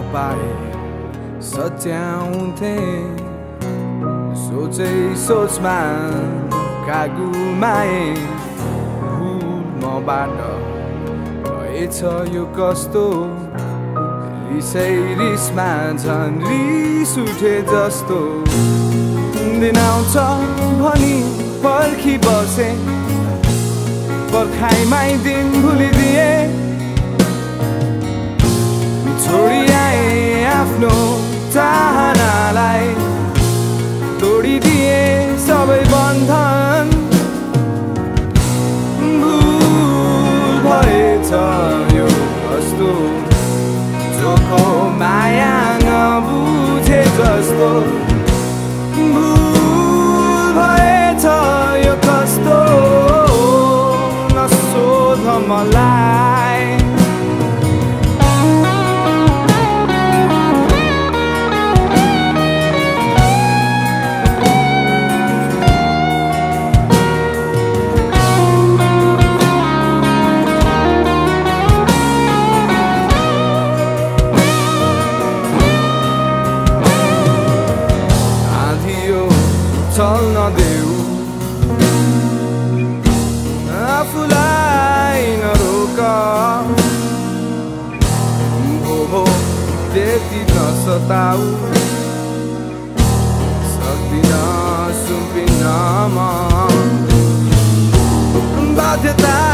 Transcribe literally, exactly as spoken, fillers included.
पाए सच्याउँथे सोचै सोचमा कागुमाए भुल मबाट भएछ यो कस्तो रिसै रिसमा झन् रिस उठे जस्तो दिन आउँछ भनी पर्खी बसे पर्खाइमै दिन भुलिदिए छोडी आए आफ्नो चाहनालाई तोडिदिए सबै बन्धन भुल भएछ यो कस्तो जोको माया नबुझे जस्तो भुल भएछ यो कस्तो नसोध मलाई चल्न देऊ आफूलाई नरोक भो भो त्यति नसताऊ सक्दिन सुम्पिन म बाध्यता